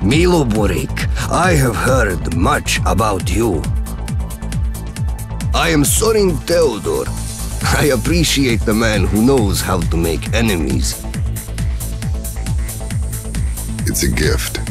Miloborik, I have heard much about you. I am Sorin Theodor. I appreciate the man who knows how to make enemies. It's a gift.